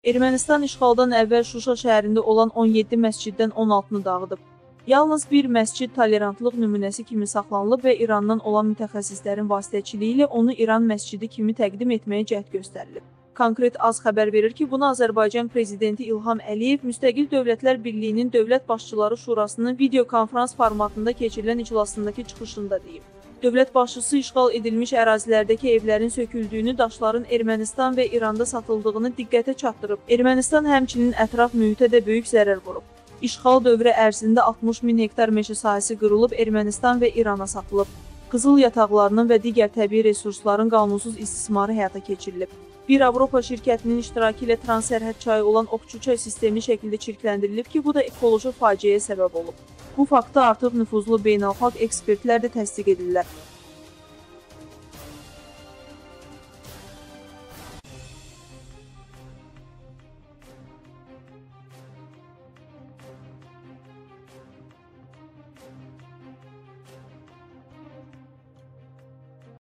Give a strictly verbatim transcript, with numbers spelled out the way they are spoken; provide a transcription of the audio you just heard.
Ermənistan işğaldan əvvəl Şuşa şəhərində olan on yeddi məsciddən on altını dağıdıb. Yalnız bir məscid tolerantlıq nümunəsi kimi saxlanılıb və İrandan olan mütəxəssislərin vasitəçiliyi ilə onu İran məscidi kimi təqdim etməyə cəhd göstərilib. Konkret Az xəbər verir ki, bunu Azərbaycan Prezidenti İlham Əliyev Müstəqil Dövlətlər Birliyinin Dövlət Başçıları Şurasının videokonferans formatında keçirilən iclasındakı çıxışında deyib. Dövlət başçısı işğal edilmiş ərazilərdəki evlərin söküldüyünü, daşların Ermənistan və İranda satıldığını diqqətə çatdırıb. Ermənistan həmçinin ətraf mühitə də böyük zərər vurub. İşğal dövrü ərzində altmış min hektar meşə sahəsi qırılıb, Ermənistan və İrana satılıb. Qızıl yataqlarının və digər təbii resursların qanunsuz istismarı həyata keçirilib. Bir Avropa şirkətinin iştirakı ilə transsərhəd çayı olan Oqçu çay sistemli şəkildə çirkləndirilib ki, bu da ekoloji faciəyə səbəb olub. Bu faktı artıq nüfuzlu beynəlxalq ekspertlər də təsdiq edirlər.